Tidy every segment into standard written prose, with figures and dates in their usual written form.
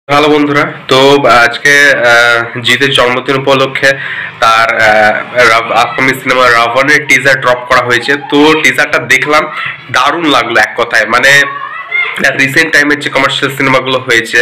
Hello বন্ধুরা, তো আজকে জিতের জন্মদিন উপলক্ষে তার আপকামিং সিনেমা রাবণের টিজার ড্রপ করা হয়েছে। তো টিজারটা দেখলাম, দারুণ লাগলো এক কথায়। মানে রিসেন্ট টাইমের যে কমার্শিয়াল সিনেমাগুলো হয়েছে,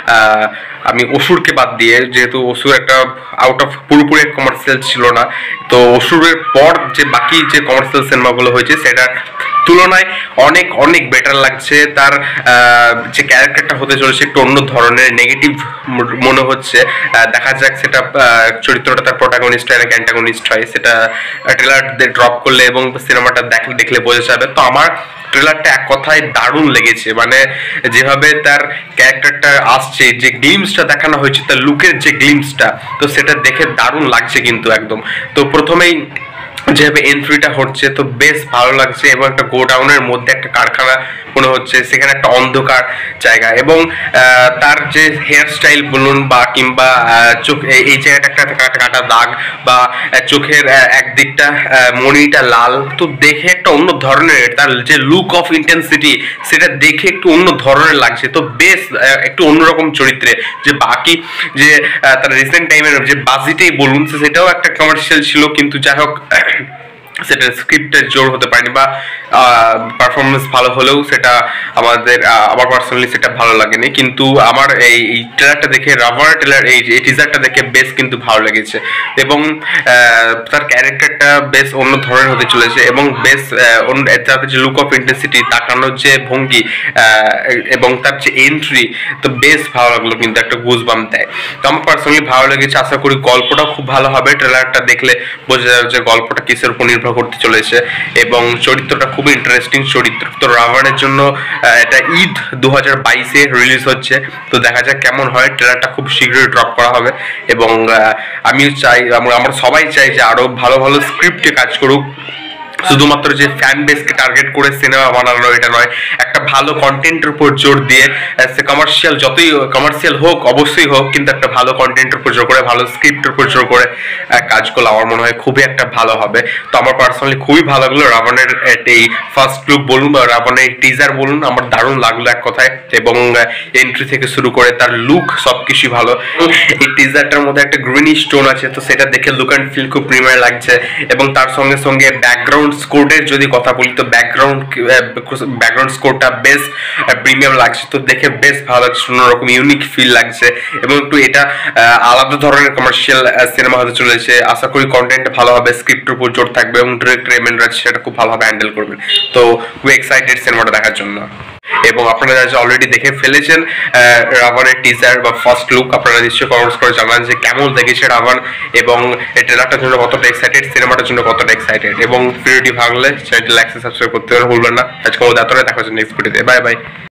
আমি অসুরকে বাদ দিয়ে, যেহেতু অসুর একটা আউট অফ পুরোপুরি কমার্শিয়াল ছিল না, তো অসুরের পর যে বাকি যে কমার্শিয়াল সিনেমাগুলো হয়েছে সেটার তুলনায় অনেক অনেক বেটার লাগছে। তার যে ক্যারেক্টারটা হতে চলেছে একটু অন্য ধরনের, নেগেটিভ মনে হচ্ছে। দেখা যাক সেটা চরিত্রটা তার প্রোটাগনিস্ট হয় নাকি অ্যান্টাগনিস্ট হয়, সেটা ট্রেলার ড্রপ করলে এবং সিনেমাটা দেখলে বোঝা যাবে। তো আমার ট্রেলারটা এক কথায় দারুণ লেগেছে। মানে যেভাবে তার ক্যারেক্টারটা আসছে, যে গ্লিমসটা দেখানো হয়েছে, তার লুকের যে গ্লিমসটা, তো সেটা দেখে দারুণ লাগছে কিন্তু একদম। তো প্রথমেই যেভাবে এন্ট্রিটা হচ্ছে, তো বেশ ভালো লাগছে। এবং একটা গোডাউনের মধ্যে একটা কারখানা মনে হচ্ছে, সেখানে একটা অন্ধকার জায়গা, এবং তার যে হেয়ার স্টাইল বলুন বা কিংবা চোখ, এই জায়গাটা একটা কাটা দাগ, বা চোখের একদিকটা মণিটা লাল, তো দেখে একটা অন্য ধরনের, তার যে লুক অফ ইন্টেন্সিটি সেটা দেখে একটু অন্য ধরনের লাগছে। তো বেশ একটু অন্যরকম চরিত্রে, যে বাকি যে তার রিসেন্ট টাইমের যে বাজিটাই বলুন, সেটাও একটা কমার্শিয়াল ছিল, কিন্তু যাই হোক সেটা স্ক্রিপ্টের জোর হতে পারেনি, বা পারফরমেন্স ভালো হলেও সেটা আমার পার্সোনালি সেটা ভালো লাগেনি। কিন্তু আমার এই ট্রেলারটা দেখে, রাভার ট্রেলার, এই টিজারটা দেখে বেশ কিন্তু ভালো লেগেছে। এবং তার ক্যারেক্টারটা বেশ অন্য ধরনের হতে চলেছে, এবং বেশ তাদের যে লুক অফ ইন্টেন্সিটি, তাকানোর যে ভঙ্গি, এবং তার যে এন্ট্রি, তো বেশ ভালো লাগলো, কিন্তু একটা গুজবাম্প দেয়। তো আমার পার্সোনালি ভালো লেগেছে। আশা করি গল্পটাও খুব ভালো হবে। ট্রেলারটা দেখলে বোঝা যাবে যে গল্পটা কিসের উপর নির্ভর করতে চলেছে, এবং চরিত্রটা খুবই ইন্টারেস্টিং চরিত্র। তো রাবণের জন্য এটা ঈদ 2022-এ রিলিজ হচ্ছে। তো দেখা যাক কেমন হয়। ট্রেলারটা খুব শীঘ্রই ড্রপ করা হবে, এবং আমিও চাই, আমরা সবাই চাই যে আরো ভালো ভালো স্ক্রিপ্টে কাজ করুক। শুধুমাত্র যে ফ্যান বেসকে টার্গেট করে সিনেমা বানানো এটা নয়, একটা ভালো কন্টেন্টের উপর জোর দিয়ে, সে কমার্শিয়াল যতই কমার্শিয়াল হোক অবশ্যই হোক, কিন্তু একটা ভালো কন্টেন্টের উপর জোর করে, ভালো স্ক্রিপ্টের উপর জোর করে কাজ করলে আমার মনে হয় খুবই একটা ভালো হবে। তো আমার পার্সোনালি খুবই ভালো লাগলো রাবণের এই ফার্স্ট লুক বলুন বা রাবণের টিজার বলুন, আমার দারুণ লাগলো এক কথায়। এবং এন্ট্রি থেকে শুরু করে তার লুক সবকিছুই ভালো। এই টিজারটার মধ্যে একটা গ্রিনিশ টোন আছে, তো সেটা দেখে লুক অ্যান্ড ফিল খুব প্রিমিয়ার লাগছে। এবং তার সঙ্গে সঙ্গে ব্যাকগ্রাউন্ড স্কোরের যদি কথা বলি, তো ব্যাকগ্রাউন্ড স্কোরটা বেশ প্রিমিয়াম লাগছে। তো দেখে বেশ ভালো লাগছে, অন্যরকম ইউনিক ফিল লাগছে, এবং একটু এটা আলাদা ধরনের কমার্শিয়াল সিনেমা হতে চলেছে। আশা করি কন্টেন্ট ভালো হবে, স্ক্রিপ্টের উপর জোর থাকবে, এবং ডিরেক্টর এম এন রাজ সেটা খুব ভালোভাবে হ্যান্ডেল করবেন। তো খুবই এক্সাইটেড সিনেমাটা দেখার জন্য। এবং আপনারা যারা অলরেডি দেখে ফেলেছেন রাবণের টিজার বা ফার্স্ট লুক, আপনারা নিশ্চয়ই কমেন্টস করে জানান যে কেমন দেখেছে রাবণ, এবং এই ট্রেলারটার জন্য কতটা এক্সাইটেড, সিনেমাটার জন্য কতটা এক্সাইটেড। এবং ভিডিওটি ভালো লাগলে চ্যানেলটি লাইক সাবস্ক্রাইব করতে ভুলবেন না। আজকে এতটাই, দেখা হচ্ছে নেক্সট ভিডিওতে। Bye by.